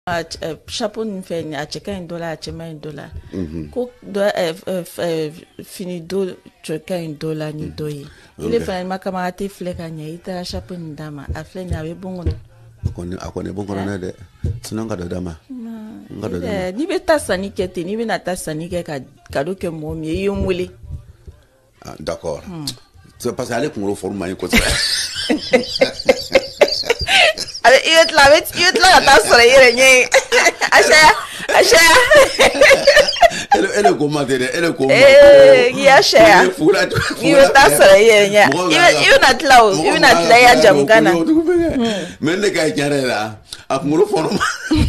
chapeau ni fait a cheka $1 a chema $1 ko do fini do cheka $1 ni doyi ile fa ma kama ate fleka nya ita chapeau ni dama a fle nya we bongo akone bongo na de sinon ka dama ni be tasani kete ni be na tasani ke ka do ke mo mi yumwele d'accord c'est parce aller pour le format ko ça ale yet la ta sore yere nye asha ele commenter ele comment ya share you ta sore yere nye you not ya jamgana men le kay jare la ak mu format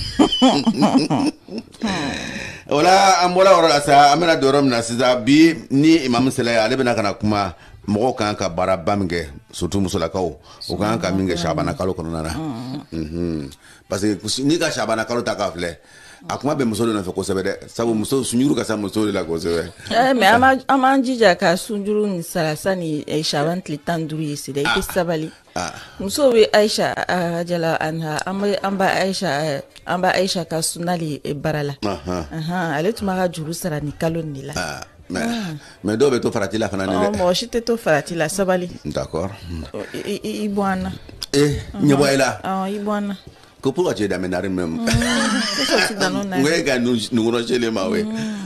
wala ambola wala sa amena dorom na sida bi ni imam sala ale bena kana kuma mɔgɔ kan ka baara ba min kɛ surtout musolakaw o kan ka min kɛ Shabana kalo kɔnɔna na parce que ni ka Shabana kalo ta ka filɛ a kuma bɛ muso de nɔfɛ kosɛbɛ dɛ sabu muso sunjuru ka sa muso de la kosɛbɛ mais an jija ka sunjuru ni salasa ni Shaban tile 15 ye sida i tɛ sabali muso bɛ Aisha radiallahu anha an ba Aisha ka sunali bara la ale tun b'a ka juru sara ni kalo ni la mais do be to farati la fana ne mo shite to farati la sabali d'accord i bwana nyebo ela i bwana ko pour que da menare même ngwe ga nu chele mawe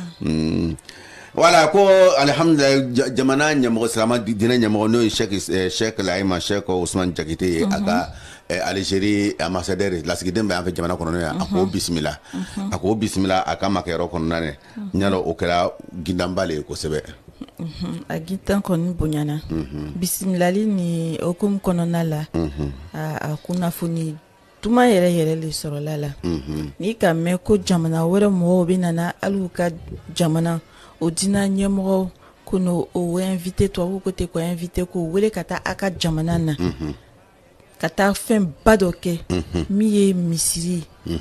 voilà ko alhamdulillah jamana nyamo salama dina nyamo no Cheikh Laima Cheikh Ousmane Jakite aka Algérie ambassadeur la sigidembe en fait jamana kono ya ako bismillah aka makero kono nane nyalo okela gindambale ko sebe a gitan kono bonyana bismillah ni okum kono nala akuna funi tuma yere le soro lala ni ka me ko jamana wore mo binana aluka jamana odina nyemo kono o invité toi ou côté ko invité ko wele kata aka jamana na kata fɛn ba dɔ kɛ min ye misiri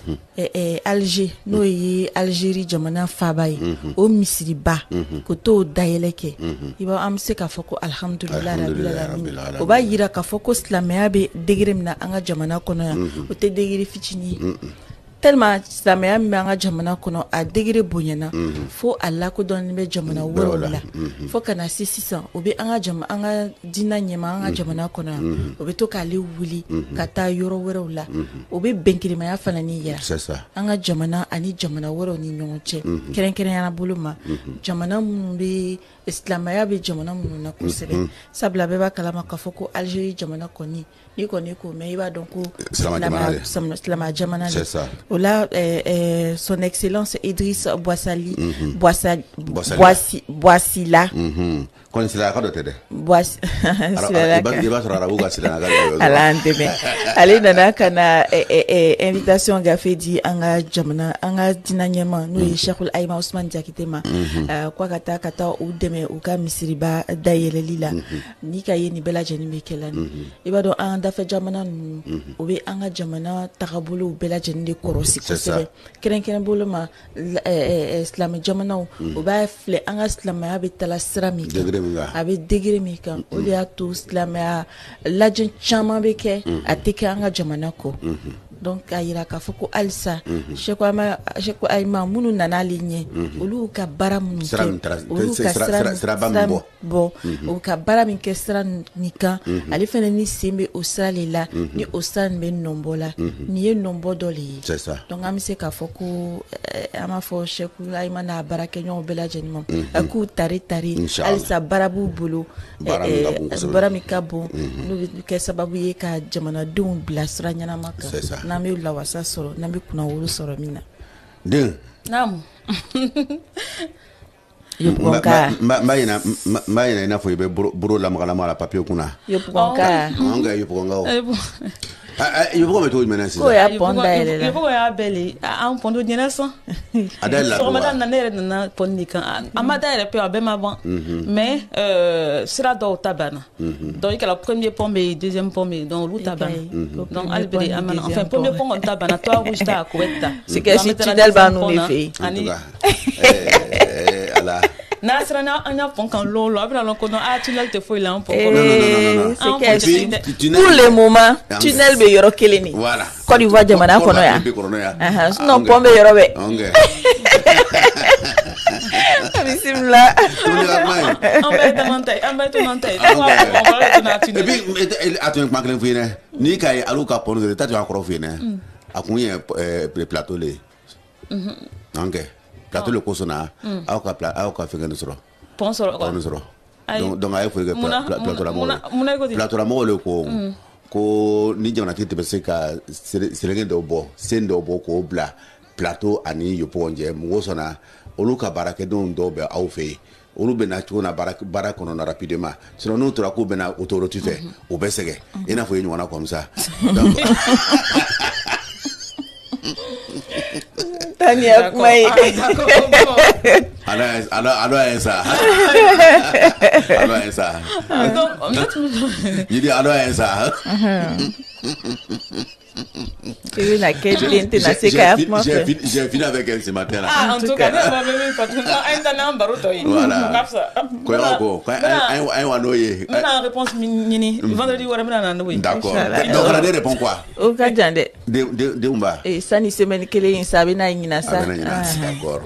Alger n'o ye Algérie jamana faba ye o misiri ba ko t'o dayɛlɛ kɛ i b'a an bɛ se k'a fɔ ko alhamdulillah rabbil alamin o b'a yira k'a fɔ ko silamɛya bɛ degré min na an ka jamana kɔnɔ yan o tɛ degré fitinin ye tellement silamɛya min bɛ an ka jamana kɔnɔ a degré bonyana fo a lakodɔnnen bɛ jamana wɛrɛw la fo ka na se sisan o bɛ an ka diinɛ ɲɛma an ka jamana kɔnɔ yan o bɛ to k'ale wuli ka taa yɔrɔ wɛrɛw la o bɛ bɛnkirimaya fana ni yira an ka jamana ani jamana wɛrɛw ni ɲɔgɔn cɛ kɛrɛnkɛrɛnyana bolo ma jamana minnu bɛ silamɛya bɛ jamana minnu na kosɛbɛ sabula bɛɛ b'a kalama k'a fɔ ko Algérie jamana kɔni ni kɔni ko mɛ i b'a dɔn ko silamɛya jamana de o la son excellence Idriss Boissila kon sila ka dote de sila ka ba sura rabu ga sila ga ala ndeme ale nana kana invitation ga fe di anga jamana anga dinanyema no ye Cheikh Aima Ousmane Jakite ma kwa kata u deme u ka misiriba dayele lila ni ka ye ni bela jeni be kelani ibado an da fe jamana o be anga jamana takabulu bela jeni de korosi kosebe keren bolo ma islam jamana o ba fle anga islam ya be tala srami a bɛ degré min kan o de y'a to silamɛya lajɛ caman bɛ kɛ a tɛ kɛ an ka jamana kɔ donc a yira k'a fɔ ko halisa Cheikh Aima minnu nana ale ɲɛ olu ka baara minnu kɛ olu ka sira bɔ u ka baara min kɛ sira nin kan ale fana ni sen bɛ o sira le la ni o sira nin bɛ nɔnbɔ la nin ye nɔnbɔ dɔ le ye donc an bɛ se k'a fɔ ko an b'a fɔ Cheikh Aima n'a baarakɛɲɔgɔn bɛɛ lajɛlen ma a k'u tari halisa baara b'u bolo baara min ka bon n'o bɛ kɛ sababu ye ka jamanadenw bila sira ɲɛnama kan n'an bɛ lawasa sɔrɔ n'an bɛ kunnawolo sɔrɔ min na den naamu mba ina ina fo ibe buro la magala la papier kuna yopugonka anga yopugonga yopugo meto imena sisa ko ya ponda ele la yopugo ya beli an pondo nyenaso adela so mata na nere na pondika amada ele pe abema bon mais sera do tabana donc la premier pombe et deuxième pombe donc lu tabana donc albeli amana enfin premier pombe tabana toi rouge ta correcta c'est que si tu dal ba nous les filles ala n'a sera un enfant quand l'on l'a vu dans le tunnel te faut il a un peu. Non. Pour le moment, tunnel be yoro keleni. Voilà. Quand il voit jamana kono ya. Non pombe yoro be. Bismillah. On va te monter. Et puis attends ma clé fine. Ni kai aluka pon de tatu akoro fine. Akunye plateau le. Plateau le kosona. Auka fingé de soro. Pon soro. Donc ay fo plateau la mo le ko ni jona kiti be se ka serenge do bo sendo bo ko bla plateau ani yopo nje mo sona oluka barake don do be aw fe olu bena tuna bara kono na rapidement sinon nous tora ko bena autorité fait au besege ina fo yinwana comme ça donc Tania mai alors ça il dit alors ça j'ai fini avec elle ce matin là. En tout cas, réponse d'accord. Donc on a des réponses quoi? Et ça ni semaine que les sabina ina ça. D'accord.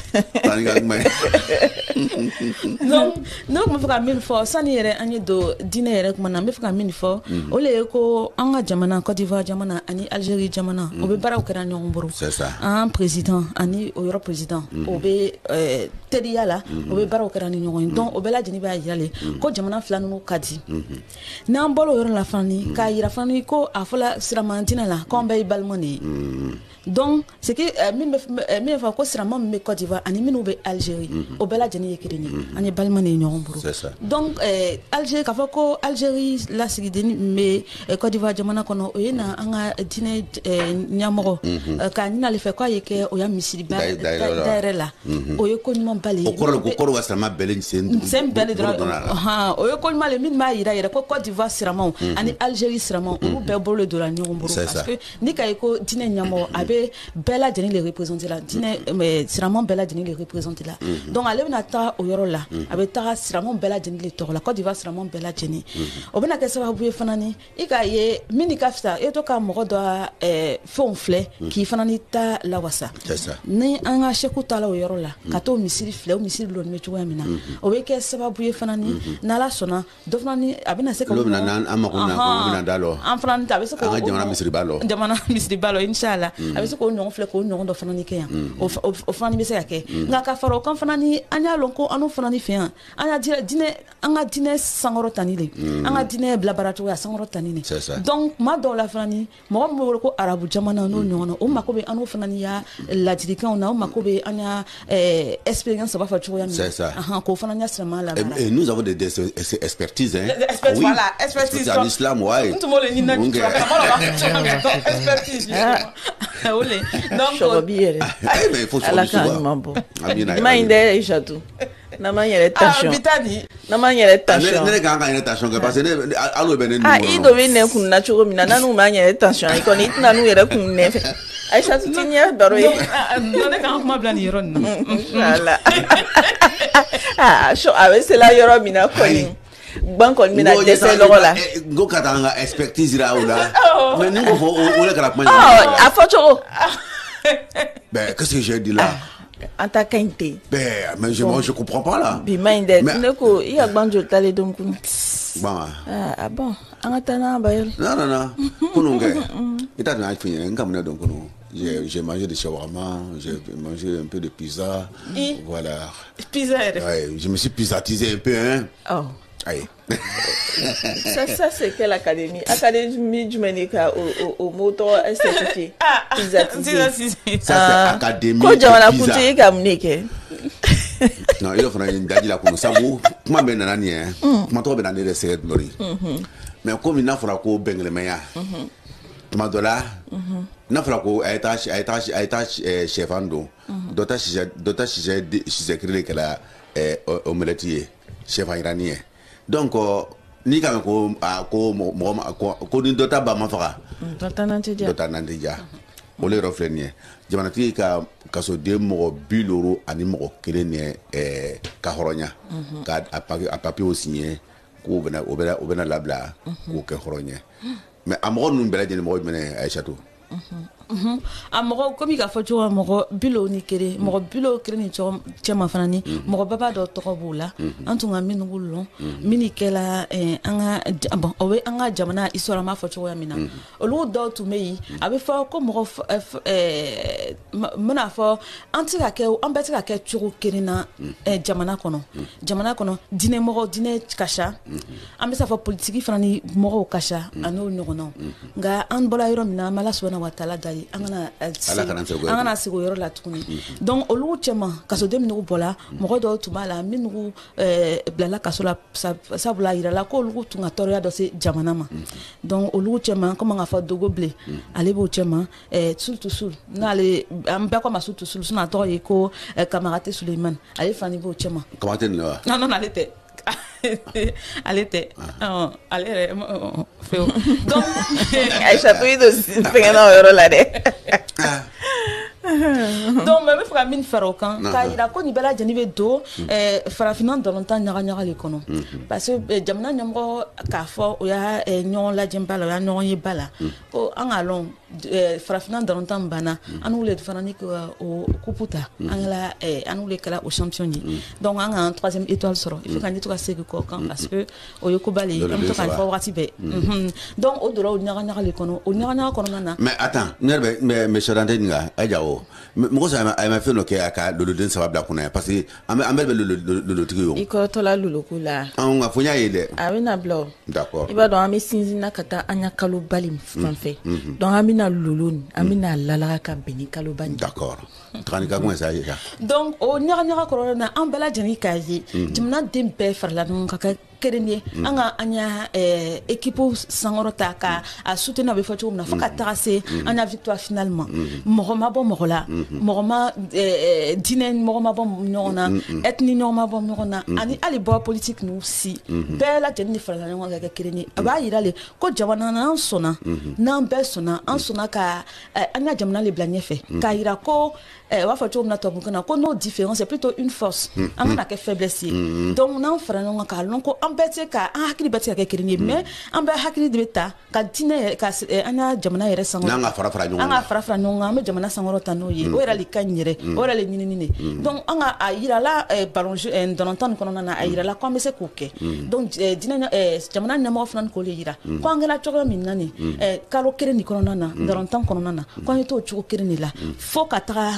Donc me fera mille fois ça ni ere ani do dîner rek mana me fera mille fois ole ko anga jamana Côte d'Ivoire jamana ani Algérie jamana obe bara okara nyongoro. C'est ça. Un président ani Euro président obe tedia la obe bara okara nyongo donc obe la jeni ba yale ko jamana flanu no kadi. Na mbolo yoro la fani ka yira fani ko afola siramantina la ko be balmoni. Donc c'est que min fa ko sirama me Côte d'Ivoire ani min obe Algérie obe la jeni yekireni ani balmani nyongoro. C'est ça. Donc Algérie ka fa ko Algérie la sigideni me Côte d'Ivoire jamana kono oyena anga dine nyamoro ka nina le fe ko yeke oya misiri ba daire la oyo ko nyuma bale okoro wasama bele sem bele dra oyo ko nyuma le min ma ira ko Côte d'Ivoire sirama ani Algérie sirama o be bolo de la nyongoro parce que ni ka ko dine nyamoro abe bela dine le représenter la dine sirama bela dine le représenter la donc ale na ta oyoro la abe ta sirama bela dine le tor la Côte d'Ivoire sirama bela dine obena ke sababu ye fanani ika ye mini kafta eto ka mogo do fonfle ki fanani ta la wasa ni anga sheku ta la oyoro la kato misiri fle o misiri lo ni chuwa mina o be ke sababu ye fanani na la sona do fanani abina se ko lo na amakuna ko bina dalo en fanani ta be se ko jamana misiri balo inshallah abe se ko nyon fle ko nyon do fanani ke ya o fanani be se ke nga ka faro kan fanani anya lonko anu fanani fe anya dine sangoro tanile anga dine blabarato ya sangoro tanile donc ma do la fanani mo mo ko arabu jamana no nyono o makobe anu fanani ya ladirikan na o makobe anya expérience ba fa chuya mi ko fanani asrama la et nous avons des expertises hein voilà expertise en islam ouais tout mo le ni na expertise ole donc mais il faut se ma inde jatu na ma yere tension na ma yere tension ne ga ga yere tension parce que alo be ne ido be ne kun na chogo mina nanu ma yere tension iko ni tna nu yere kun ne Aisha tinya baro yi no ne kan kuma blani yoro no ala so avese la yoro mina ko ni banko mina dese logo la go katanga expertise ra ola mais ni ko fo o le kala kuma a foto ben qu'est-ce que j'ai dit là en ta quinte mais je comprends pas là bi minded neko iya gbanjo tale donc bon bon angatana bayel non kununge ita na finir ngam na donc kuno j'ai mangé des shawarma, j'ai mangé un peu de pizza. Voilà. Pizza. Ouais, je me suis pizzatisé un peu hein. Oh. Aïe. Ça c'est quelle académie? Académie du Ménica au moto esthétique. Pizzatisé. Ça c'est académie. Quoi j'en ai coûté comme neke. Non, il faut une dadi la comme ça vous. Comment ben nani hein? Comment toi ben nani de c'est mori. Mais comme il n'a pas ko bengle meya. Madola na fala ko étage chef ando dota si créer que la omelette chef iranien donc ni ka ko ni dota ba ma faka dota nantija o le reflenier jamanatigi ka kasoden mɔgɔ 50 ani mɔgɔ 1 ka hɔrɔnya ka a papier signé ko o bɛna labila k'o kɛ hɔrɔnya mais a mɔgɔ ninnu bɛɛ lajɛlen mɔgɔ jumɛn Aïssatou a mɔgɔ komi k'a fɔ cogo mɔgɔ 50 mɔgɔ 50 ni cɛma fana ni mɔgɔ bɛɛ b'a dɔn tɔgɔ b'o la an tun ka minnu lɔn minnu kɛla o bɛ an ka jamana histoire m'a fɔ cogoya min na olu dɔw tun bɛ yen a bɛ fɔ ko mɔgɔ n bɛna fɔ an bɛɛ tɛ ka kɛ cogo kelen na jamana kɔnɔ dinɛ ka ca an bɛ se k'a fɔ politiki fana ni mɔgɔw ka ca a n'o ɲɔgɔnnaw nka an bɔra yɔrɔ min na an b'Ala subahana wa taala dali an kana sigi o yɔrɔ la tuguni donc olu cɛma kasoden minnu bɔla mɔgɔ dɔw tun b'a la minnu bilala kaso la sabula a yirala ko olu tun ka tɔɔrɔya dɔ se jamana ma donc olu cɛma comme an ka fɔ Dogo Bile ale b'o cɛma Sul n'ale an bɛɛ ko a ma Sul sinon a tɔgɔ ye ko Kamarate Sulemani ale fana b'o cɛma Kamarate nin wa non ale tɛ ale tɛ ale yɛrɛ fewu donc Aïssatou i don fɛngɛna o yɔrɔ la dɛ donc mais n bɛ fɛ ka min fara o kan k'a jira ko nin bɛɛ lajɛlen bɛ don farafinna dɔrɔnta ɲagaɲaga de kɔnɔ parce que jamana ɲɛmɔgɔ k'a fɔ o y'a ɲɔgɔn lajɛ ba la o y'a ɲɔgɔn ye ba la ko an k'a lɔn farafinna dɔrɔnta min banna an n'olu de fana ni o coupe ta an n'olu kɛra o champion ye donc an k'an 3e étoile sɔrɔ il faut que an to ka segin kɔ kan parce que o ye koba le ye an bɛ to k'a fɔ wagati bɛɛ donc o donna o ɲagaɲaga le kɔnɔ o ɲagaɲaga kɔnɔna na mais attends ne yɛrɛ bɛ mais sariya tɛ nin kan Aja o mɔgɔ sɔrɔ a ma fɛn dɔ kɛ a ka loloden 3 bila kunna parce que an bɛɛ bɛ lolotigi ye o i kɔrɔtɔla loloko la an ka fɔ n y'a ye dɛ a bɛna bila o d'accord i b'a dɔn an bɛ sinsinna ka taa an ka kalo bali fan fɛ donc an bɛna lolo nin an bɛna lalaga ka bɛn ni kalo bali d'accord tagani ka kuma sa ye donc o ɲagaɲaga kɔrɔ na an bɛɛ lajɛlen k'a ye jamanaden bɛɛ farala ɲɔgɔn kan ka kelen ye an ka an y'a équipe sankɔrɔ ta ka a soutenir a bɛ fɔ cogo min na fo ka taga se an ya victoire finale ma mɔgɔ ma bɔ mɔgɔ la mɔgɔ ma diinɛ mɔgɔ ma bɔ ɲɔgɔn na ethnie ɲɔgɔn ma bɔ ɲɔgɔn na ani hali bɔ politique n'u si bɛɛ lajɛlen de farala ɲɔgɔn kan ka kɛ kelen ye a b'a yira le ko jamana n'an sɔnna n'an bɛɛ sɔnna an sɔnna ka an ka jamana le bila ɲɛfɛ k'a yira ko u b'a fɔ cogo min na tubabukan na ko nos différences c'est plutôt une force an kana kɛ faiblesse ye donc n'an fara ɲɔgɔn kan k'a lɔn ko an bɛɛ tɛ ka an hakili bɛɛ tɛ ka kɛ kelen ye mais an bɛɛ hakili de bɛ ta ka diinɛ ka an ka jamana yɛrɛ sankɔrɔ n'an ka fara ɲɔgɔn kan an ka fara ɲɔgɔn kan an bɛ jamana sankɔrɔ ta n'o ye o yɛrɛ le ka ɲi yɛrɛ o yɛrɛ le ɲinini de donc an ka a yirala ballon dɔrɔnta nin kɔnɔna na a yirala ko an bɛ se k'o kɛ donc jamana ɲɛmɔgɔ fana k'o le yira ko an kɛra cogoya min na nin kalo kelen nin kɔnɔna na dɔrɔnta kɔnɔna na ko an ye t'o cogo kelen de la fo ka taga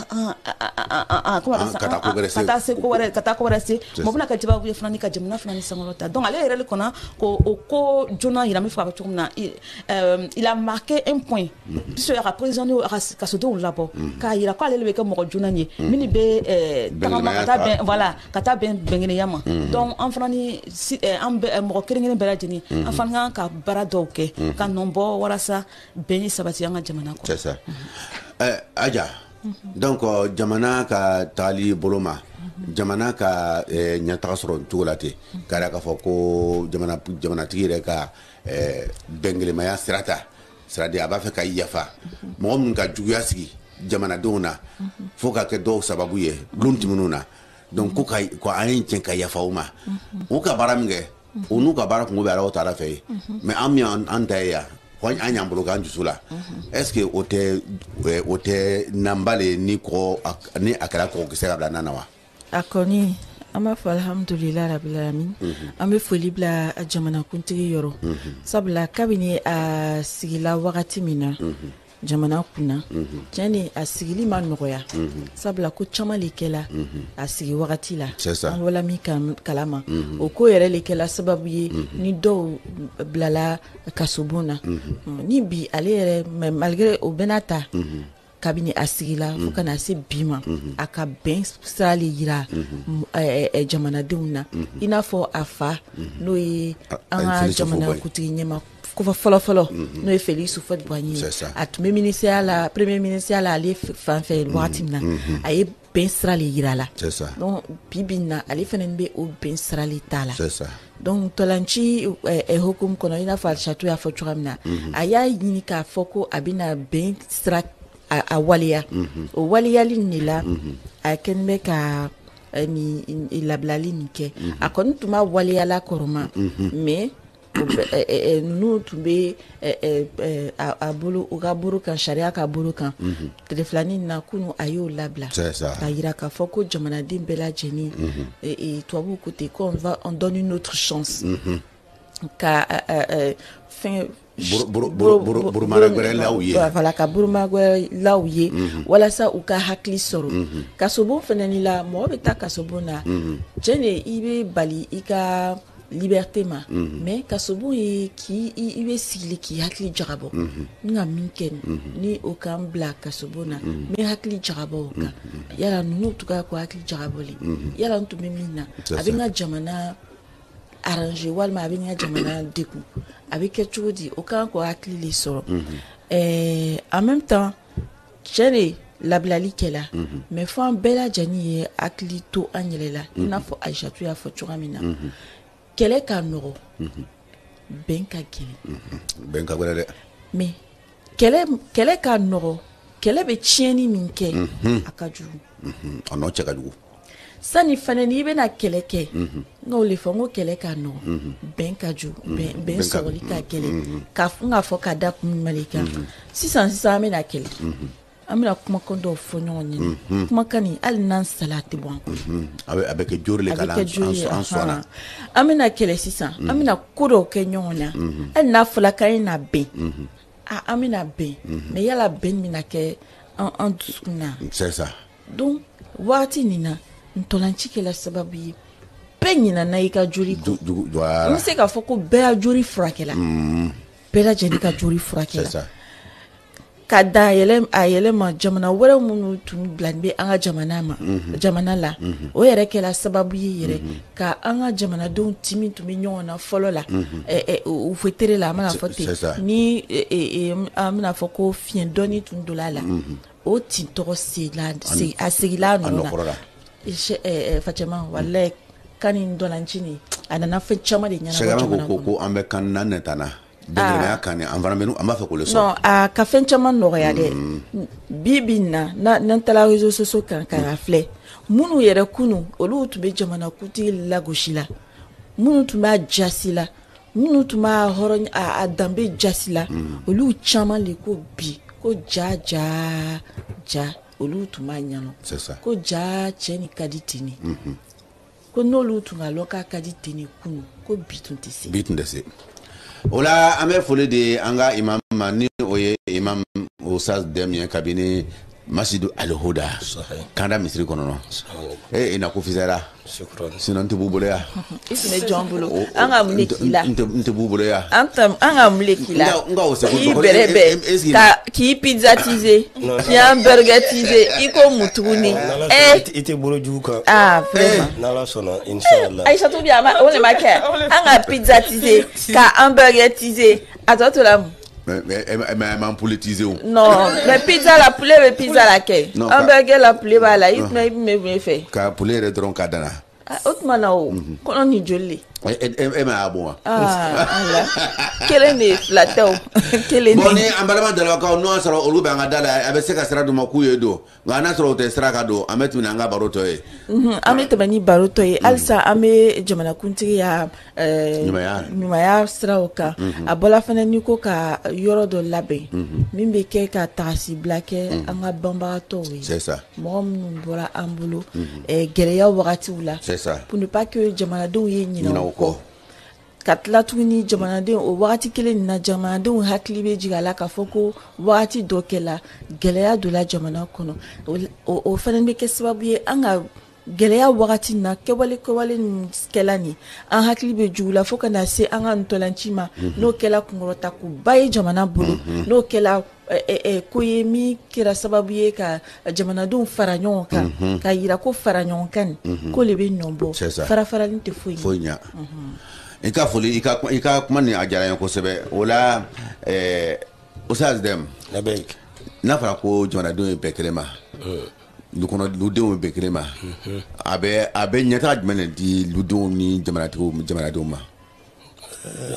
ka taa ko wɛrɛ se mɔgɔ bɛna kɛ sababu ye fana ni ka jamana fana ni sankɔrɔ ta donc ale yɛrɛ le kɔnɔ ko ko joona yira n bɛ fɛ ka fɔ cogo min na il a marqué un point puisque a ka prisonniers a ka kasodenw labɔ k'a yira ko ale le bɛ kɛ mɔgɔ joona ye minnu bɛ tagama ka taa bɛn voilà ka taa bɛn bɛnkɛnɛya ma donc an fana ni an mɔgɔ kelen-kelen bɛɛ lajɛlen an fana kan ka baara dɔw kɛ ka nɔ bɔ walasa bɛn ye sabati an ka jamana kɔnɔ. c'est ça Aja donc jamana ka tagali bolo ma jamana ka ɲɛtaga sɔrɔ cogo la ten k'a yira k'a fɔ ko jamanatigi yɛrɛ ka bɛngelemaya sira ta c'est-à-dire a b'a fɛ ka yafa mɔgɔ minnu ka juguya sigi jamanadenw na fo ka kɛ dɔw sababu ye bulon tɛmɛnw na donc ko an ye tiɲɛ ka yafa o ma o ka baara min kɛ o n'u ka baara kungo bɛ Alahu Taala fɛ mais an min an ta ye yan an y'an bolo k'an dusu la est-ce que o tɛ nanba le ni a kɛra kɔgɔkisɛ ka bila nan na wa a kɔni an b'a fɔ alhamdulilayi rabil alamin an bɛ foli bila jamanakuntigi yɔrɔ sabula kabini a sigila wagati min na jamana kunna tiɲɛ ni a sigili ma nɔgɔya sabula ko caman le kɛla a sigi wagati la an wala min kalama o ko yɛrɛ le kɛla sababu ye ni dɔw bilala kasobon na ni bi ale yɛrɛ mais malgré o bɛɛ n'a ta kabini a sigila fo kana se bi ma a ka bɛn sira le yira jamanadenw na i n'a fɔ a fa n'o ye an ka jamanakuntigi ɲɛma fɔlɔ n'o ye Félix Houphouët-Boigny a tun bɛ ministère la premier ministère la ale fan fɛ wagati min na a ye bɛn sira le yira la donc bi na ale fana bɛ o bɛn sira le t'a la donc ntolanci hukumu kɔnɔ i n'a fɔ Aïssatou y'a fɔ cogoya min na a y'a ɲini k'a fɔ ko a bɛna bɛn sira a waliya o waliyali nin de la a kɛlen bɛ ka ni labilali nin kɛ a kɔni tun ma waliyala kɔrɔma mais ninnu tun bɛ a bolo u ka bolo kan sariya ka bolo kan tile filanin na kunu a y'o labila k'a yira k'a fɔ ko jamanaden bɛɛ lajɛlen tubabuw ko ten ko on donne une autre chance ka fɛn voilà ka burumagwɛrɛlaw ye walasa u ka hakili sɔrɔ kasobon fɛnɛ ni la mɔgɔ bɛ taa kasobon na cɛ de i bɛ bali i ka liberté ma mais kasobon ye i bɛ sigili k'i hakili jagabɔ n ka min kɛ ni o kan bila kasobon na n bɛ hakili jagabɔ o kan yala ninnu tun ka ko hakili jagabɔli yala n tun bɛ min na a bɛ n ka jamana arranger walima a bɛ n ka jamana degun a bɛ kɛ cogo di o kan ko hakili le sɔrɔ en même temps cɛ de labilali kɛla mais fɔ an bɛɛ lajɛlen ye hakili to an yɛrɛ la i n'a fɔ Aïssatou y'a fɔ cogoya min na kɛlɛ ka nɔgɔ bɛn ka gɛlɛn bɛn ka gɛlɛn dɛ mais kɛlɛ ka nɔgɔ kɛlɛ bɛ tiɲɛni min kɛ a ka jugu a nɔ cɛ ka jugu sani fana n'i bɛna kɛlɛ kɛ n ka o le fɔ n ko kɛlɛ ka nɔgɔ bɛn ka jugu bɛn sɔrɔli ka gɛlɛn k'a fɔ ka da kun jumɛn de kan sisan an bɛna kɛlɛ an bɛna kumakan dɔw fɔ ɲɔgɔn ɲɛna kumakan nin hali n'an sala a tɛ bɔ an kɔnɔ a bɛ kɛ jori le ka la an sɔnna an bɛna kɛlɛ sisan an bɛna ko dɔw kɛ ɲɔgɔn na hali n'a fɔla k'an na bɛn an bɛna bɛn mais yala bɛn bɛna kɛ an dusukun na c'est ça donc waati nin na ntolanci kɛla sababu ye bɛɛ ɲinana i ka joli kɔ n bɛ se k'a fɔ ko bɛɛ ya joli furakɛla bɛɛ lajɛlen ka joli furakɛla ka da a yɛlɛma jamana wɛrɛ minnu tun bilalen bɛ an ka jamana la o yɛrɛ kɛla sababu ye yɛrɛ ka an ka jamanadenw timi tun bɛ ɲɔgɔn na fɔlɔ la u fetere la an bɛna fɔ ten ni an bɛna fɔ ko fiɲɛ dɔɔni tun donna a la o tin tɔgɔ a segila ninnu na Fatima walayi kan ni ndolanci ni a nana fɛn caman de ɲɛnabɔ jamana kɔnɔ ko an bɛ kan na netana dɛgɛrɛmaya kan an fana bɛ an b'a fɛ k'o le sɔrɔ non a ka fɛn caman nɔgɔya dɛ bi na n'an taara réseaux sociaux kan k'a filɛ minnu yɛrɛ kunu olu tun bɛ jamanakuntigi lagosi la minnu tun b'a jasi la minnu tun b'a hɔrɔn a danbe jasi la olu caman le ko bi ko ja olu tun b'a ɲanɔ ko ja cɛ ni ka di ten ko n'olu tun ka lɔ k'a ka di ten kunu ko bi tun tɛ se o la an bɛ foli de an ka imam ma ni o ye imam Ustaz Dɛmu ye kabini Masjidu Al-Huda kanda misiri kɔnɔ i na ko fisɛra sinon n tɛ b'u bolo yan i tun bɛ jɔn bolo an ka mun de k'i la n tɛ b'u bolo yan an ka mun de k'i la k'i bɛrɛbɛn k'i pizzatiser k'i hamburgetiser i ko mun tuguni i tɛ bolo jugu kan vraiment n'Ala sɔnna inshallah Aïssatou bi o de ma kɛ an ka pizzatiser ka hamburgetiser a tɔ to la mun mais m'en politiser non mais pizza la poulet be pizza la kɛ hamburger la poulet b'a la i tun bɛ mun fɛ ka poulet yɛrɛ dɔrɔn ka dana o tuma na o kɔnɔ ni joli e ma y'a bɔ wa kelen de fila tɛ o kelen de bon ni an balima dalabakaw n'o y'a sɔrɔ olu bɛ an ka da la a bɛ se ka sira d'u ma k'u ye don nka n'a sɔrɔ o tɛ sira ka don an bɛ tɛmɛ an ka baro tɔ ye an bɛ tɛmɛ ni baro tɔ ye halisa an bɛ jamanakuntigi ya ɲumanya siraw kan a bɔla fana ni ko ka yɔrɔ dɔ labɛn min bɛ kɛ ka tagasibila kɛ an ka banbagatɔw ye mɔgɔ minnu bɔra an bolo gɛlɛya wagatiw la pour ne pas que jamanadenw ye ɲinɛ o kɔ ka tila tuguni jamanadenw o wagati kelen na jamanadenw hakili bɛ jigin a la k'a fɔ ko wagati dɔ kɛla gɛlɛya donna jamana kɔnɔ o fana bɛ kɛ sababu ye an ka gɛlɛya wagati na kɛwale ninnu kɛla nin an hakili bɛ jugu la fo ka na se an ka ntolanci ma n'o kɛla kunkɔrɔta ko ba ye jamana bolo n'o kɛla ko ye min kɛra sababu ye ka jamanadenw fara ɲɔgɔn kan ka yira ko fara ɲɔgɔn kan nin ko le bɛ ɲɔbɔ farafarali tɛ foyi ɲa i ka foli i ka kuma ni a diyara n ye kosɛbɛ o la Ustaz Dɛmu n'a fɔra ko jamanadenw ye bɛɛ kelen ma ludenw ye bɛɛ kelen ma a bɛ ɲɛtaga jumɛn de di ludenw ni jamanadenw ma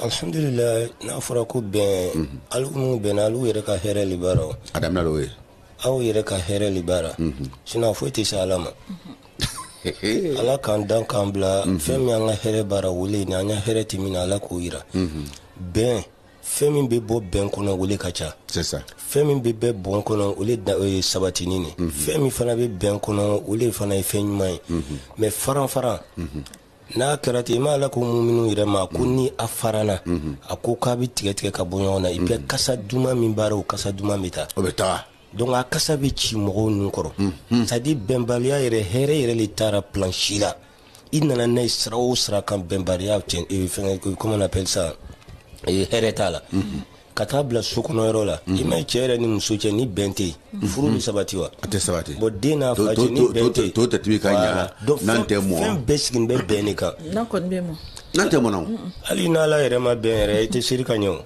alhamdulillah n'a fɔra ko bɛn alu minnu bɛnna alu yɛrɛ ka hɛrɛ le b'a la a daminɛ l'o ye aw yɛrɛ ka hɛrɛ li baara sinon foyi tɛ se ala ma ala k'an dan k'an bila fɛn min an ka hɛrɛ baara wele ni an ka hɛrɛ tɛ min na ala k'o yira bɛn fɛn min bɛ bɔ bɛn kɔnɔ wele ka ca fɛn min bɛ bɛɛ bɔn kɔnɔ o ye sabatini ne fɛn min fana bɛ bɛn kɔnɔ o le fana ye fɛn ɲuman ye mais faran n'a kɛra ten i ma ala ko muminu yɛrɛ ma ko ni a farana a ko k'a bɛ tigɛ ka bɔ ɲɔgɔn na et puis kasa duman min b'a la o kasa duman bɛ taa o bɛ taa donc a kasa bɛ ci mɔgɔw nun kɔrɔ c'est à dire bɛnbaliya yɛrɛ hɛrɛ yɛrɛ le taara planche la i nana n'a ye sira o sira kan bɛnbaliya fɛn comment on appelle ça hɛrɛ t'a la ka taa bila so kɔnɔ yɔrɔ la i ma cɛ yɛrɛ ni muso cɛ ni bɛn tɛ yen furu bɛ sabati wa a tɛ sabati bon den n'a fa cɛ ni bɛn tɛ yen to tɛ ka ɲa n'an tɛ mɔn fɛn bɛɛ sigilen bɛ bɛn de kan n'an kɔni bɛ mɔn n'an tɛ mɔn hali n'ala yɛrɛ ma bɛn yɛrɛ i tɛ seri ka ɲɛ o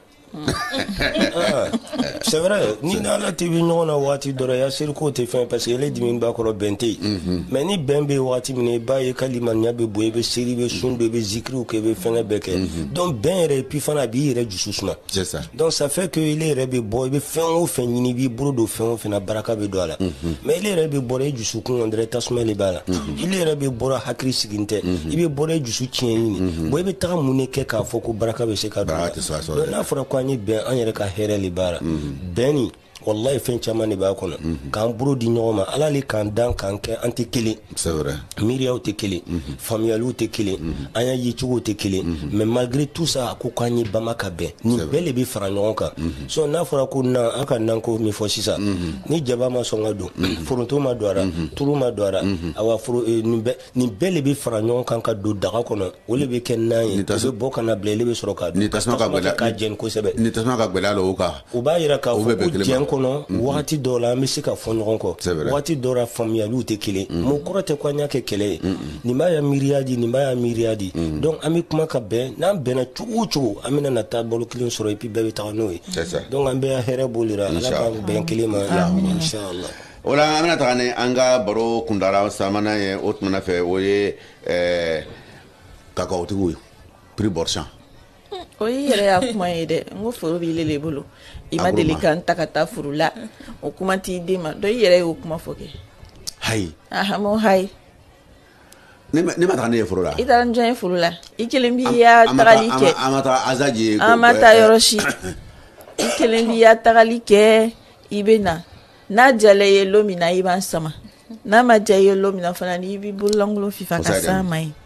c'est vrai ni n'ala tɛ bɛ ɲɔgɔn na waati dɔ la ya seri ko tɛ fɛn parce que ele dimi b'a kɔrɔ bɛn tɛ yen mais ni bɛn bɛ waati min i b'a ye ka limaniya bɛ bɔ i bɛ seri i bɛ sun don i bɛ zikiriw kɛ i bɛ fɛnkɛ bɛɛ kɛ donc bɛn yɛrɛ puis fana a b'i yɛrɛ dusu suma donc ça fait que ile yɛrɛ bɛ bɔ i bɛ fɛn o fɛn ɲini i b'i bolo don fɛn o fɛn na baraka bɛ don a la mais ile yɛrɛ bɛ bɔ i dusu kun on dirait tasuma de b'a la ile yɛrɛ bɛ bɔ hakili sigin tɛ i bɛ bɔ i dusu tiɲɛ ɲini bon i bɛ taga mun de kɛ k'a fɔ ko baraka bɛ se ka don donc n'a fɔra ko an ye bɛn an yɛrɛ ka hɛrɛ le baara bɛnni wallahi fɛn caman de b'a kɔnɔ k'an bolo di ɲɔgɔn ma ala le k'an dan k'an kɛ an tɛ kelen miiriyaw tɛ kelen faamuyaliw tɛ kelen an y'a yecogow tɛ kelen mais malgré tout ça a ko k'an ye bama ka bɛn nin bɛɛ le bɛ fara ɲɔgɔn kan so n'a fɔra ko nan an ka nan ko min fɔ sisan ni jaba ma sɔn ka don foronto ma don a la turu ma don a la awa nin bɛɛ le bɛ fara ɲɔgɔn kan ka don daga kɔnɔ o le bɛ kɛ nan ye o bɛ bɔ ka na bila ele bɛ sɔrɔ ka don tasuma ka jɛni kosɛbɛ ni tasuma ka gwɛlɛ la o kan o b'a yira k'a fɔ ko jɛn kɔnɔ waati dɔw la an bɛ se ka fɔ ɲɔgɔn kɔ waati dɔw la faamuyaliw tɛ kelen mun kɔrɔ tɛ ko an y'a kɛ kɛlɛ ye nin b'a ya miiriya di nin b'a ya miiriya di donc an bɛ kuma ka bɛn n'an bɛnna cogo o cogo an bɛna na taa balo kelen sɔrɔ et puis bɛɛ bɛ taga n'o ye donc an bɛ hɛrɛ b'o de la ala ka bɛn kelen ma inchallah o la an bɛna taga ni an ka baro kundara sabanan ye o tuma fɛ o ye kakaotigiw ye prix borchamp o yi yɛrɛ y'a kuma ye dɛ n ko foro b'i le bolo i ma deli ka n ta ka taa furu la o kuma t'i den ma dɔ i yɛrɛ y'o kuma fɔ kɛ hayi mo hayi ne ma taga ne ye foro la i taara n jɔn ye foro la i kelen b'i ya tagali kɛ an ma taa azaji an ma taa yɔrɔ si i kelen b'i ya tagali kɛ i bɛ na n'a jala ye lo min na i b'an sama n'a ma ja i ye lo min na fana n'i b'i bololankolon fifa ka s'a ma ye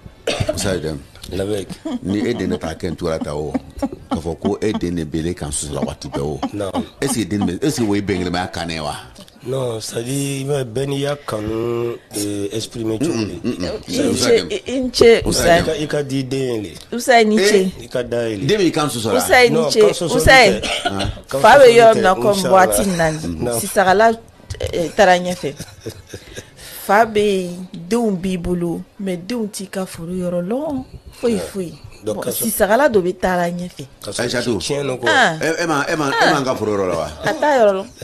ni e den ne ta kɛ n tora ta o k'a fɔ ko e den ne bele kan susula waati bɛɛ o est ce que den est ce que o ye bɛnkɛlɛmaya kan ye wa non c'est à dire bɛɛ n'i y'a kanu exprimer cogo de i ka di den ye Usaye ni ce i ka da ye den b'i kan susula Usaye ni ce Usaye fa bɛ yɔrɔ min na comme waati nan sisagala taara ɲɛfɛ fa bɛ denw b'i bolo mais denw t'i ka furu yɔrɔ lɔn foyi sisagala dɔ bɛ taara ɲɛfɛ Aïssatou e m'an ka furu yɔrɔ la wa a t'a yɔrɔ lɔn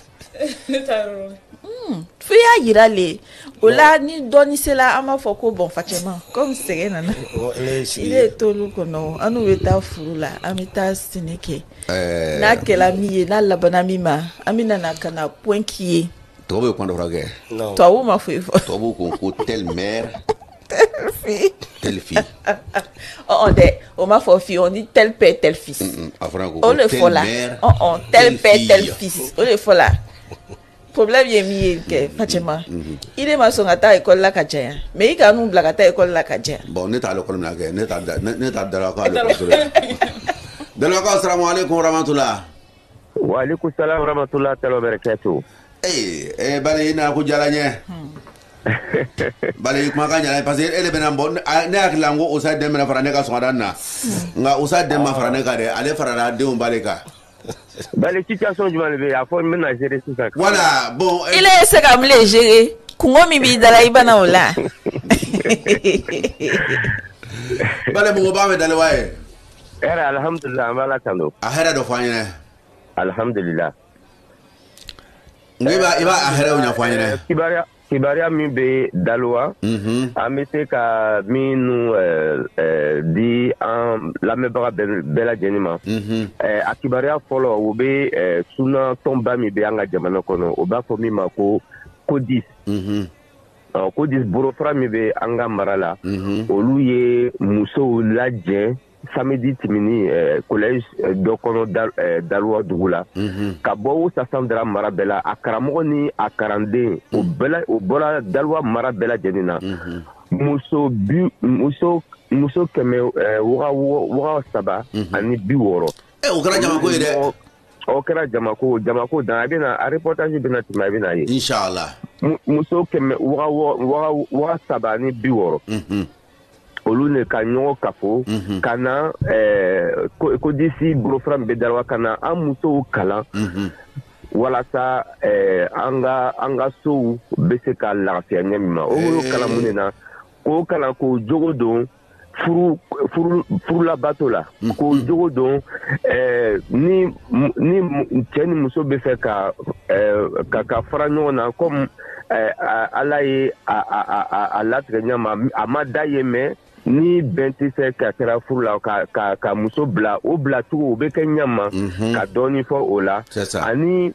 fo i y'a yira le o la ni dɔɔni sela an b'a fɔ ko bon facɛma comme sɛgɛn nana ile t'olu kɔnɔ an n'u bɛ taa furu la an bɛ taa sɛnɛ kɛ n'a kɛla min ye n'a labana min ma an bɛ na ka na point k'i ye tubabu ye kuma dɔ fɔ kɛ tubabu ma foyi fɔ tubabu ko telle mère telle fille dɛ o ma fɔ fille on dit tel père tel fils o le fɔ la tel père tel fils o le fɔ la problème ye min ye kɛ Fatima i de ma sɔn ka taa école la ka janya mais i ka n'u bila ka taa école la ka janya bon ne t'a l'école min na kɛ ne t'a dala ko dalakaw assalamu alaikum warahmatullah wa alaikum salam warahmatullah ta'ala barakatuh bale ina ko jala nye bale kuma kan jala parce que ele bena bon ne akila ngo usa dem na fara ne ka songa na nga usa dem ma fara ne ka de ale fara da de on bale ka bale situation jumale be afo mena gérer tout ça voilà bon il est se comme les gérer kungo mi bi dala ibana ola bale mo ba me dale wae era alhamdulillah mala kando ahera do fanyene alhamdulillah iba ahera unya fanyene kibaruya min bɛ Dalowa an bɛ se ka minnu di an lamɛnbaga bɛɛ lajɛlen ma a kibaruya fɔlɔ o bɛ suna tɔnba min bɛ an ka jamana kɔnɔ o b'a fɔ min ma ko CODIS CODIS borofara min bɛ an ka mara la olu ye musow lajɛ samedi tɛmɛni collège dɔ kɔnɔ Dalowa dugu la ka bɔ Usasandara mara bɛɛ la a karamɔgɔ ni a kalanden o bɔra Dalowa mara bɛɛ lajɛlen na muso 360 ani 60 o kɛra jamako ye dɛ o kɛra jamako dan a bɛna a reportage bɛna tɛmɛ a bɛna ye inshallah muso 360 ani 60 olu ne ka ɲɔgɔn kafo ka na ko disi borofara min bɛ Dalowa ka na an musow kalan walasa an ka sow bɛ se ka lafiya ɲɛ min ma o kalan mun de na k'o kalan k'o jogo don furulabato la k'o jogo don ni cɛ ni muso bɛ fɛ ka fara ɲɔgɔn na comme Ala ye a latigɛ ɲɛ ma a ma da ye mais ni bɛn tɛ se ka kɛra furu la ka muso bila o bilacogo o bɛ kɛ ɲɛ ma ka dɔɔnin fɔ o la ani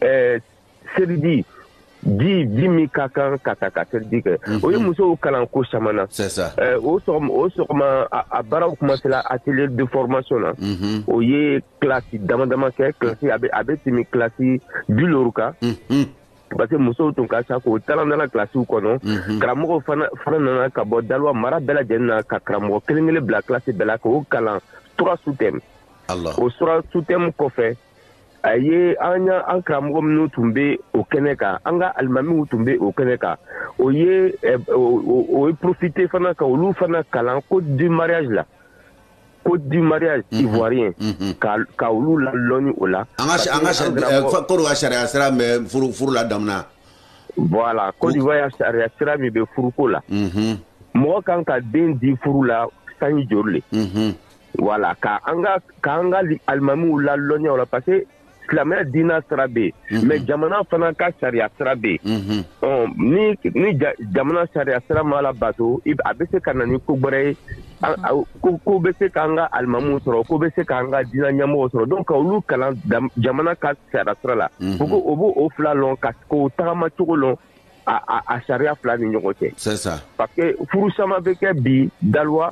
seliji ji min ka kan ka ta ka seliji kɛ o ye musow kalan ko caman na o sɔgɔma a baaraw commencera atelier de formation na o ye classe dama dama kɛ classe a bɛ tɛmɛ classe 60 kan parce que musow tun ka ca k'o taara nana classe kɔnɔ karamɔgɔw fana nana ka bɔ Dalowa mara bɛɛ lajɛlen na ka karamɔgɔ kelen kelen bila classe bɛɛ la k'o kalan 3 sous-thèmes o 3 sous-thèmes kɔfɛ a ye an karamɔgɔ minnu tun bɛ o kɛnɛ kan an ka alimamiw tun bɛ o kɛnɛ kan o ye profiter fana ka olu fana kalan code du mariage la code du mariage ivoirien ka olu lalɔni o la an ka Côte d'Ivoire sariya sira bɛ furu la damina voilà Côte d'Ivoire sariya sira min bɛ furuko la mɔgɔ kan ka den di furu la sanji joli le voilà ka an ka alimamiw lalɔni o la parce que silamɛya diina sira bɛ yen mais jamana fana ka sariya sira bɛ yen ni jamana sariya sira ma labato a bɛ se ka na ni ko gbɛrɛ ye ko bɛ se k'an ka alimamuw sɔrɔ ko bɛ se k'an ka diinɛ ɲɛmɔgɔw sɔrɔ donc ka olu kalan jamana ka sariya sira la fo ko o b'o fila lɔn k'o tagama cogo lɔn a sariya fila ni ɲɔgɔn cɛ c'est ça parce que furu caman bɛ kɛ bi Dalowa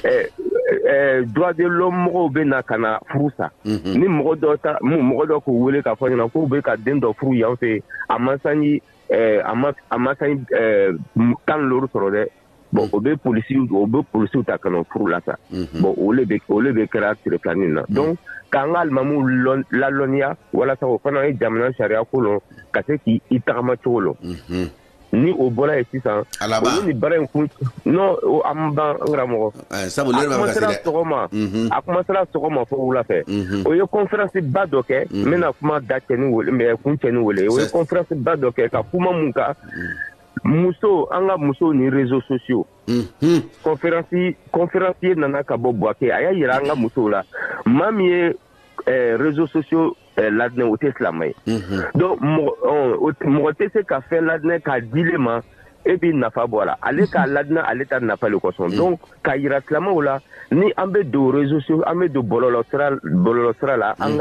droit de l'homme mɔgɔw bɛ na ka na furu sa ni mɔgɔ dɔ k'u wele k'a fɔ ɲɛna k'u bɛ ka den dɔ furu yan fɛ a ma sanji 16 sɔrɔ dɛ bon o bɛ polisiw ta ka na furu la sa bon olu bɛ kɛra tireplanni na donc k'an ka alimamuw lalɔnniya walasa o fana ye jamana sariya ko lɔn ka se k'i tagama cogo lɔn ni o bɔra ye sisan olu ni baara in kun non an ban n karamɔgɔ a commencera sɔgɔma fo wula fɛ o ye conférence ba dɔ kɛ n bɛna kuma da cɛ ni wele mais kun cɛ ni wele o ye conférence ba dɔ kɛ ka kuma mun kan muso an ka musow ni réseaux sociaux conférencier nana ka bɔ Buwake a y'a yira an ka musow la maa min ye réseaux sociaux ladinɛ o tɛ silamɛ ye donc mɔgɔ tɛ se ka fɛn ladinɛ k'a dile ma e b'i nafa bɔ a la ale k'a ladinɛ ale ta nafa le kosɔn donc ka yira silamɛw la ni an bɛ don réseaux sociaux an bɛ don bɔlɔlɔ sira la an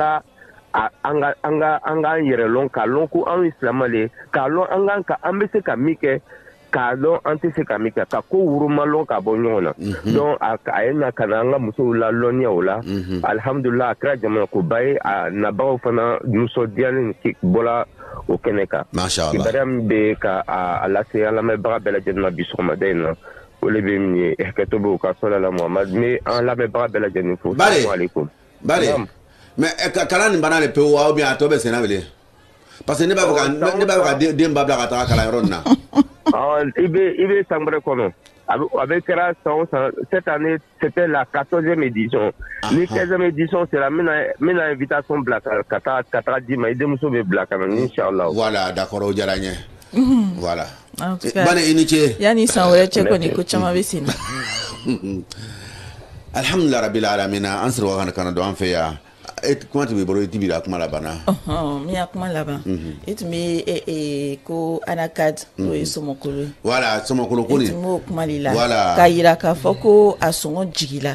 k'an yɛrɛ lɔn k'a lɔn ko anw ye silamɛ le k'a lɔn an bɛ se ka min kɛ k'a lɔn an tɛ se ka min kɛ ka ko woroma lɔn ka bɔ ɲɔgɔn na donc a ye na ka na an ka musow lalɔnniya o la alhamdulillah a kɛra jamanakoba ye a nabagaw fana nisɔndiyalen bɔra o kɛnɛ kan kibaruya min bɛ ka a lase an lamɛnbaga bɛɛ lajɛlen ma bi sɔgɔmada in na o de bɛ min ye hakɛto bɛ o ka sɔla la Muhamadu n bɛ an lamɛnbaga bɛɛ lajɛlen fo bari mais kalan nin banna de pewu wa ou bien a tɔ bɛ sen na wele parce que ne b'a fɛ ka den ba bila ka taga kalanyɔrɔ nin na i bɛ san wɛrɛ kɔnɔ a bɛ kɛra san o san cette année c'était la 14e édition ni 15e édition sera n bɛna invitation bila ka taga d'i ma i denmuso bɛ bila ka na inchallah voilà d'accord o diyara n ye voilà bani i ni ce yanni san wɛrɛ cɛ kɔni ko caman bɛ sen na alhamdulillah rabbil alamin an sɔrɔ kana don an fɛ yan comment tu me boro ti bila kuma labana mi ya kuma laban et me ko anakad ko somokolo voilà somokolo ko ni et mo kuma lila voilà ka yira ka foko asongo jigila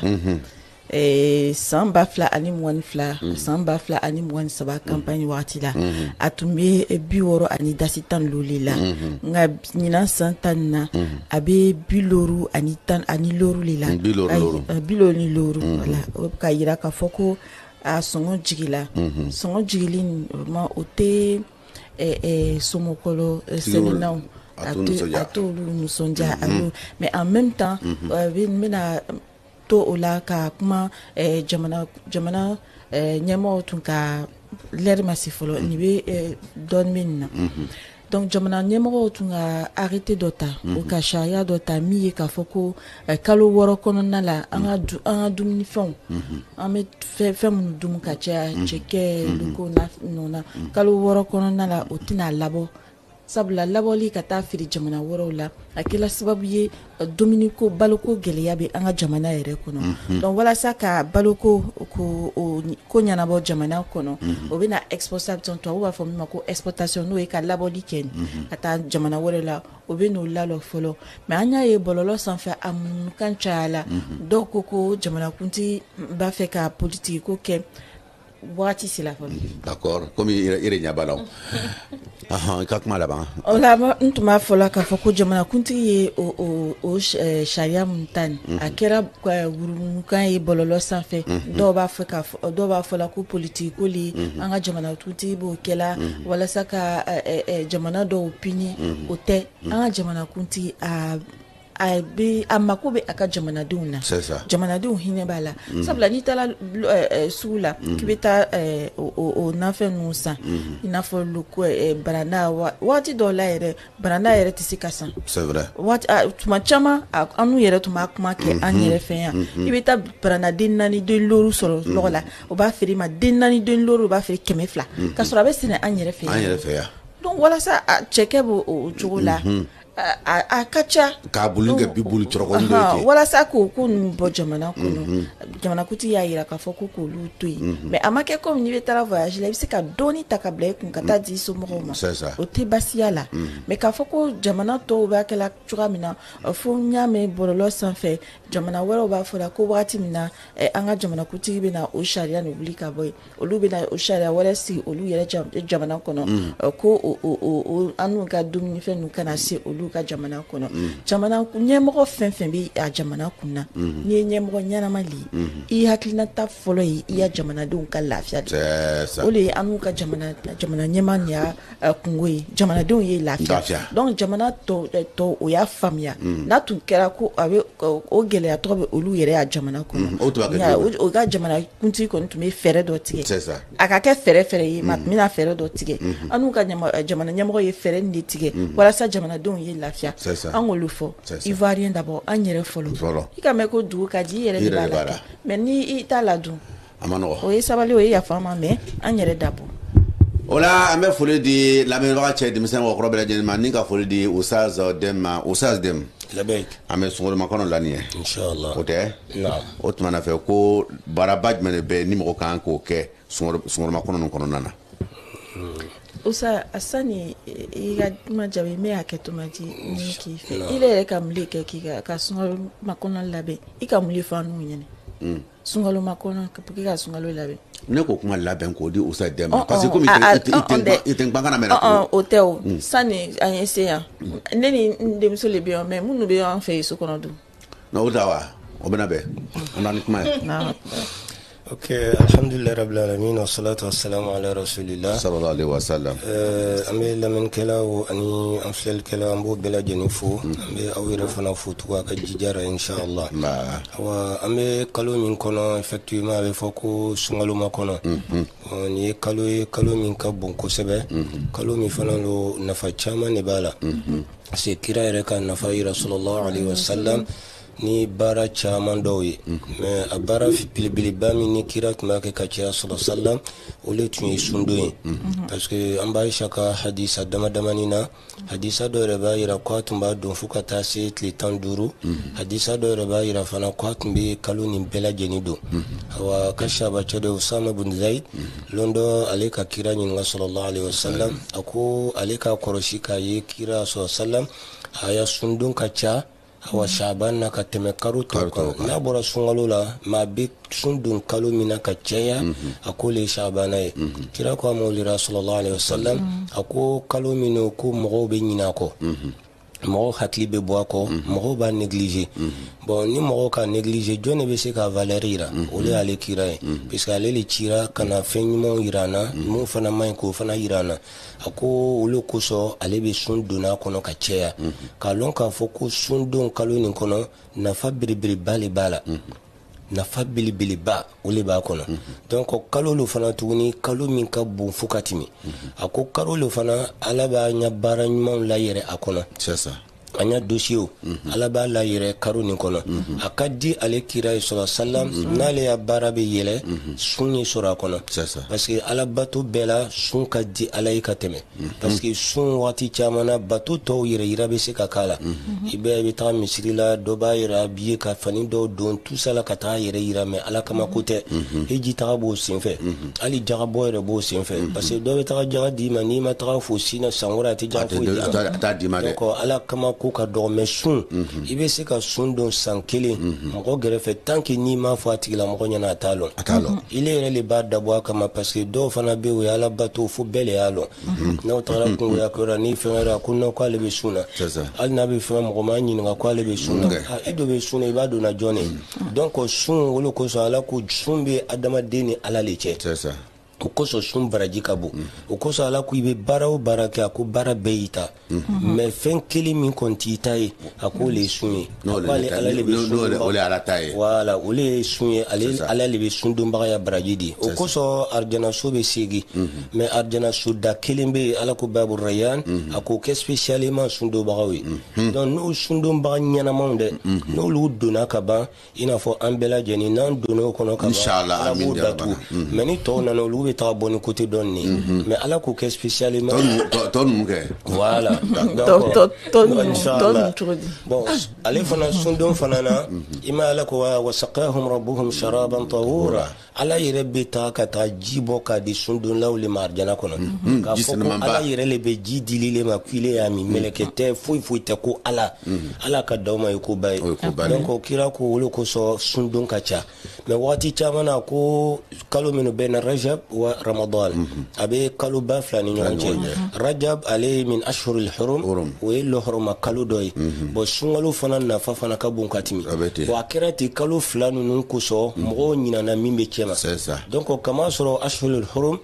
samba fla ani mwan fla samba fla ani mwan saba campagne watila atumbe biworo ani dasitan lolila nga nyina santanna abe biloru ani tan ani loru lila biloro ni loru wala ka yira ka foko a songo jigila songo jigilin ma ote somokolo seninao atolu musonja alo mais en même temps mena to ola ka kuma jamana nyamo tun ka ler masifolo ni be don minna donc jamana nyamo tun ka arrêter dota o ka sharia dota mi ka foko kalo woro kono nala anga dumni fon ame fem dum ka cha cheke luko na nona kalo woro kono nala otina labo sabula laboli ka taa firi jamana woro la akila sababu ye Dominico baloko geleya be anga jamana yere kono donc wala sa ka baloko ko nyanabo jamana kono o bina exportation to wa fo ma ko exportation no e ka laboli ken ata jamana woro la o be no lalo folo mais anya ye bololo sanfa am kan chala donc ko jamana kunti ba fe ka politique ko ke wati sila fo d'accord comme ire nyabalaw ka kuma laban ola ntuma fola ka foko jamana kunti ye o sharia muntan akera kwa kan ye bololo sanfe do ba fola ko politique ko li anga jamana tuti bo kela wala saka jamana do opini ote anga jamana kunti a makobe aka jamana duna jamana dun hine bala sabla ni tala sula kibeta o nafe nusa inafo luko barana wati dola ere barana ere tisikasan c'est vrai wati tuma chama anu yere tuma kuma ke anyere feya ibeta barana dinani de loru solo lola o ba feri ma dinani de loru ba feri kemefla kasura be sine anyere feya donc wala sa cheke bo o chola a kacha ka bulunga bibulu choroko ndote wala sa ko bo jamana kono jamana kuti ya ira ka foko ko lutui mais amake comme ni vetara voyage la bisika doni takable kun kata di so mo o te basiala mais ka foko jamana to ba kala churamina fo nyame bololo sanfe jamana wero ba fola ko wati mina anga jamana kuti be na o sharia no bulika boy olu be na o sharia wala si olu yere jamana kono ko o anu ga dum ni fe nu kana se olu ka jamana kono jamana nyemoko fenfen bi a jamana kunna ni nyemoko nyana mali I haklina ta folo yi ya jamana dun ka lafiya ole anu ka jamana nyema ya kungwe jamana dun ye lafiya donc jamana to o ya famia na tun kera ko abe o gele ya tobe olu yere ya jamana kono o ga jamana kunti ko ntumi fere do tige aka ke fere yi mina fere do tige anu ka jamana nyemoko ye fere ndi tige wala sa jamana dun ye lafiya angolu fo ivoirien d'abord anyere folo ikame ko du ka di yere bala mais ni ita la du amano o yesabali o ya fama mais anyere d'abord ola ame fole di la me va che de mesen ko robela de man ni ka fole di usaz dem labek ame sungol makono lanie inshallah ote na otmana fe ko barabaj mene be ni mo kan ko ke sungol makono non kono nana usa asani iga majabi me aketumaji niki fe ile kamli ke ka sungalo makono labe ikamli fanu nyene sungalo makono ka sungalo labe ne ko kuma laben ko di usa dem parce que comme iten bangana mena ko hotel sani ayeseya neni ndem so le bien mais munu be en fait so kono du no dawa obena be onani kuma na ok alhamdulillah rabbil alamin wa salatu wassalamu ala rasulillah sallallahu alaihi wasallam ambe lamen kala wo ani amsel kala ambo bela jenifo ambe awire fana futu ka jijara inshallah wa ambe kalo min kono effectivement avec foko sungalo makono ni kalo min ka bon ko sebe kalo mi fana lo nafa chama ne bala se kira reka nafa sallallahu alaihi wasallam ni bara caman dɔw ye mais a bara belebeleba min ni kira tun b'a kɛ ka caya sallam o le tun ye sundo ye parce que an b'a Aisha ka hadisa damadamani na hadisa dɔ yɛrɛ b'a yira ko a tun b'a don fo ka taa se tile 15 hadisa dɔ yɛrɛ b'a yira fana ko a tun bɛ kalo nin bɛɛ lajɛlen don awa ka shabacɛ dɔ Usama bin Zaid lon dɔ ale ka kira ɲininka sallallahu alaihi wasallam a ko ale ka kɔrɔsi k'a ye kira sallam a ya sundun ka ca awa Shaban na ka tɛmɛ kalo tɔw kan n'a bɔra sunkalo la maa bɛ sundun kalo min na ka caya a ko le Shabana ye kira ko a ma olu sallallahu alaihi wasallam a ko kalo min ko mɔgɔw bɛ ɲinɛ a kɔ mɔgɔw hakili bɛ bɔ a kɔ mɔgɔw b'a négliger bon ni mɔgɔw ka négliger jɔn de bɛ se ka valeur yira o le y'ale kira ye puisque ale le cira kana fɛn ɲumanw yira an na mun fana man ɲi k'o fana yira an na a ko olu kosɔn ale bɛ sun donna kɔnɔ ka caya k'a lɔn k'a fɔ ko sundon kalo nin kɔnɔ nafa belebeleba le b'a la nafa belebeleba o le b'a kɔnɔ donc kalo lo fana tuguni kalo min ka bon fo ka tɛmɛ a ko kalo lo fana ala b'a ɲa baara ɲumanw la yɛrɛ a kɔnɔ c'est ça an ya dossier ala b'a la yɛrɛ karo nin kɔnɔ a ka di ale kira ye sallam n'ale ya baara bɛ yɛlɛ sun ye sɔrɔ a kɔnɔ parce que ala bato bɛɛ la sun ka di ala ye ka tɛmɛ parce que sun waati caman na bato tɔw yɛrɛ yira bɛ se ka k'a la i bɛ taga misiri la dɔ b'a yɛrɛ biye ka fani dɔw don tusa la ka taga yɛrɛ yira mais ala kama ko tɛ heji taga b'o senfɛ hali jagabɔ yɛrɛ b'o senfɛ parce que dɔ bɛ taga jaga d'i ma n'i ma taga fo sina san wɛrɛ a tɛ jaga foyi d'i ma donc ala kama ko ka dɔgɔmɛ sun i bɛ se ka sun don san kelen mɔgɔ gɛrɛfɛ tant que n'i m'a fɔ a tigila mɔgɔ ɲɛna a t'a lɔn ile yɛrɛ le b'a dabɔ a kama parce que dɔw fana bɛ yen o ye ala bato fo bɛɛ le y'a lɔn n'aw tagara kungoya kɛra ni fɛn wɛrɛ ko non k'ale bɛ sun na hali n'a bɛ fɛn mɔgɔ ma ɲininka k'ale bɛ sun na e dɔ bɛ sun na i b'a donna jɔn ne donc sun olu kosɔn ala ko sun bɛ adamaden ni ala le cɛ o kosɔn sun baraji ka bon o kosɔn ala ko i bɛ baara o baara kɛ a ko baara bɛɛ y'i ta mais fɛn kelen min kɔni t'i ta ye a ko le ye sun ye a ko ale ala le bɛ sun dɔnbaga ye ala ta ye voilà o le ye sun ye ale ala le bɛ sun dɔnbaga ya baraji de o kosɔn arijanaso bɛ segin mais arijanaso da kelen bɛ yen ala ko babu rayan a ko kɛ spécialement sun dɔnbagaw ye donc n'o sun dɔnbaga ɲɛnamaw dɛ n'olu donna ka ban i n'a fɔ an bɛɛ lajɛlen n'an donna o kɔnɔ ka ban ala b'o datugu mais ni tɔw nana olu bɛ taga bɔ ni côté dɔn nin mais ala k'o kɛ spécialement tɔ ninnu kɛ voilà bon ale fana sundon fana na i ma ala ko wa saqahum rabbuhum sharaban tahura ala yɛrɛ bɛ taa ka taa ji bɔ k'a di sundonlaw le ma arijana kɔnɔ k'a fɔ ko ala yɛrɛ le bɛ ji dili le ma k'ile y'a min mɛlɛkɛ tɛ foyi foyi tɛ ko ala ka d'aw ma ye ko ba ye donc kira ko olu kosɔn sundon ka ca mais waati caman na ko kalo minnu bɛ na rajab wa ramadan a bɛ kalo ba fila ni ɲɔgɔn cɛ rajab ale min ashhurul hurum o ye lɔhɔrɔma kalo dɔ ye bon sunkalo fana nafa fana ka bon ka tɛmɛ bon a kɛra ten kalo fila ninnu kosɔn mɔgɔw ɲinana min bɛ cɛ ma donc kama sɔrɔ ashhurul hurum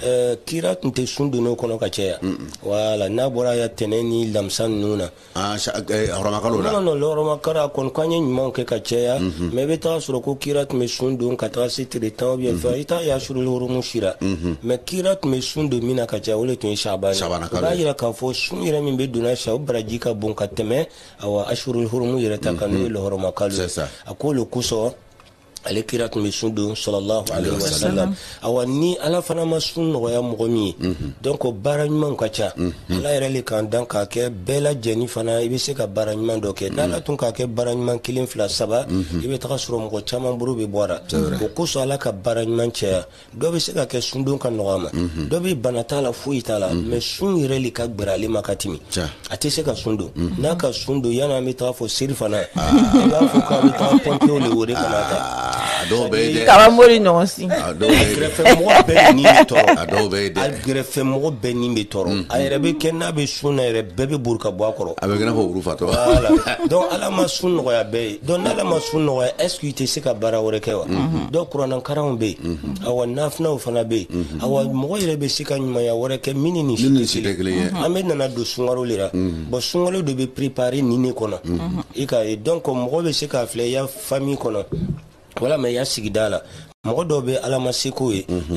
kira tun tɛ sun donn'o kɔnɔ ka caya voilà n'a bɔra ya tɛnɛ ni lamisa ninnu na hɔrɔmakalo la non hɔrɔmakalo a kɔni k'an ye ɲumanw kɛ ka caya mais i bɛ taa sɔrɔ ko kira tun bɛ sun don ka taga se tile 10 ou bien 20 i t'a ye ashhurul hurum sira mais kira tun bɛ sun don min na ka caya o le tun ye Shaban ye o b'a yira k'a fɔ sun yɛrɛ min bɛ donna sa o baraji ka bon ka tɛmɛ awa ashhurul hurum yɛrɛ ta kan n'o ye lɔhɔrɔmakalo ye a ko le kosɔn ale kira tun bɛ sun don sallallahu alaihi wasallam awa ni ala fana ma sun nɔgɔya mɔgɔ min ye donc baara ɲuman ka ca ala yɛrɛ le kan dan k'a kɛ bɛɛ lajɛlen fana i bɛ se ka baara ɲuman dɔ kɛ n'ala tun k'a kɛ baara ɲuman 1 2 3 i bɛ taga sɔrɔ mɔgɔ caman bolo bɛ bɔ a la o kosɔn ala ka baara ɲuman caya dɔ bɛ se ka kɛ sun don ka nɔgɔ a ma dɔ bɛ bana t'a la foyi t'a la mais sun yɛrɛ le ka gbɛrɛ ale ma ka tɛmɛ a tɛ se ka sun don n'a ka sun don yanni an bɛ taga fɔ seli fana i b'a fɔ k'an bɛ taga pɔnpew le wele ka na ta dɔw bɛ yen dɛ kabamori ɲɔgɔn si gɛrɛfɛmɔgɔ bɛɛ ni bɛ tɔɔrɔ a dɔw bɛ yen dɛ a gɛrɛfɛmɔgɔ bɛɛ ni bɛ tɔɔrɔ a yɛrɛ bɛ kɛ n'a bɛ sun na yɛrɛ bɛɛ bɛ bori ka bɔ a kɔrɔ a bɛ kɛ n'a fɔ wuru fatɔ voilà donc ala ma sun nɔgɔya bɛɛ ye donc n'ala ma sun nɔgɔya est-ce que i tɛ se ka baara wɛrɛ kɛ wa donc kuranɛkalanw bɛ yen awa nafinaw fana bɛ yen awa mɔgɔ yɛrɛ bɛ se ka ɲumanya wɛrɛ kɛ min ni si tɛ kelen ye an bɛ nana don sunkalo le la bon sunkalo de bɛ préparer nin ne kɔnɔ i ka ye donc mɔgɔ bɛ se k'a filɛ i ya famille kɔnɔ wala mais i ya sigida la mɔgɔ dɔw bɛ ala ma seko ye ile sera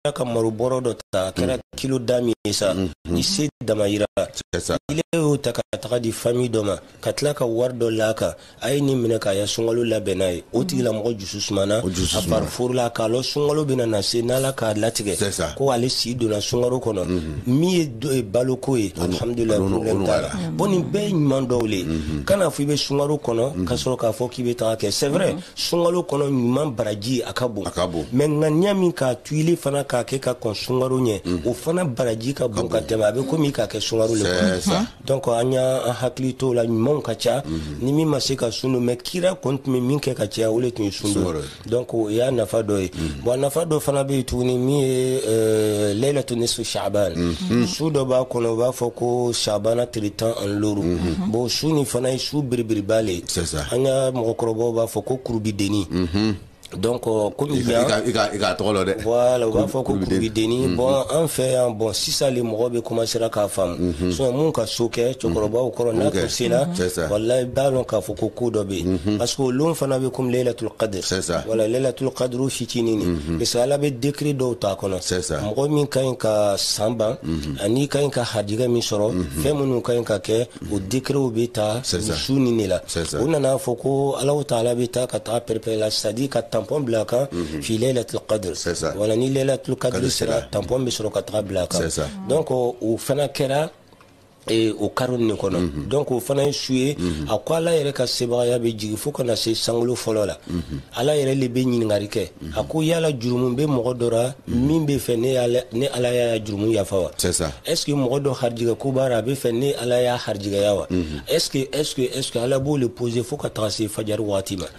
ka maruboro dɔ ta a kɛra kilo da min ye sa ni se damayira ile y'o ta ka taga di famille dɔ ma ka tila ka wari dɔ l'a kan a ye nin minɛ k'a ya sunkalo labɛn n'a ye o tigilamɔgɔ dusu sumana a fari furula k'a lɔ sunkalo bɛna na se n'ala k'a latigɛ ko ale si donna sunkalo kɔnɔ min ye baloko ye alhamdulilayi problème t'a la bon nin bɛɛ ye ɲuman dɔw le kana fɔ i bɛ sunkalo kɔnɔ ka sɔrɔ k'a fɔ k'i bɛ taga kɛ c'est vrai sunkalo kɔnɔ ɲuman baraji a ka bon mais ŋaniya min k'a to ile fana k'a kɛ ka kɔn sunkalo ɲɛ o fana baraji ka bon ka tɛmɛ a bɛ komi k'a kɛ sunkalo le kɔnɔ donc an y'a hakili to la ɲumanw ka ca ni min ma se ka sun don mais kira kɔni tun bɛ min kɛ ka caya o le tun ye sun don donc o y'a nafa dɔ ye bon nafa dɔ fana bɛ yen tuguni min ye laylatu nisfu sha'ban su dɔ b'a kɔnɔ u b'a fɔ ko sha'bana tile 15 bon su nin fana ye su belebeleba le an y'a mɔgɔkɔrɔbaw b'a fɔ ko kurubideni donc comme il y a voilà on va faire ko kurubideni bon en fait bon si ça les mɔgɔ bɛ commencer k'a faamu so mun ka so kɛ cɛkɔrɔbaw kɔrɔ n'a ko sera wallahi b'a dɔn k'a fɔ ko dɔ bɛ yen parce que olu fana bɛ comme laylatul qadr voilà laylatul qadr fitinin ni parce que ala bɛ décret dɔw ta kɔnɔ mɔgɔ min ka ɲi ka san ban ani ka ɲi ka hadiga min sɔrɔ fɛn minnu ka ɲi ka kɛ o décret bɛ ta su nin de la u nana fɔ ko Alahu Taala bɛ taa ka taa perpétuer la c'est-à-dire ka tampon bila kan fi laylatul qadr wala ni laylatul qadr sera tampon bɛ sɔrɔ ka taga bila kan donc o fana kɛra o karo nin kɔnɔ donc o fana ye su ye a ko ala yɛrɛ ka sebagaya bɛ jigin fo kana se sankolo fɔlɔ la ala yɛrɛ le bɛ ɲininkali kɛ a ko yala jurumu bɛ mɔgɔ dɔ la min bɛ fɛ ne ala y'a jurumu yafa wa est ce que mɔgɔ dɔ harijigɛ ko b'a la a bɛ fɛ ne ala y'a harijigɛya wa est ce que ala b'o le poser fo ka taga se fajari waati ma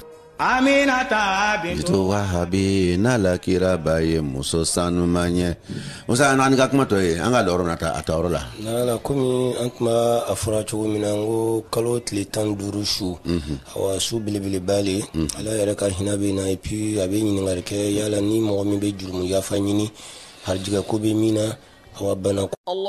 Aminata bintu Wahabi n'ala kira baye muso sanumanye musa nani ka kuma to ye an ka lɔrɔ nata a tɔɔrɔ la nana komi an tun b'a a fɔra cogo min na n ko kalo tile 15 su awa su belebeleba le ala yɛrɛ ka hinɛ bɛ na et puis a bɛ ɲininkali kɛ yala ni mɔgɔ min bɛ jurumu yafa ɲini harijigɛ ko bɛ min na awa bana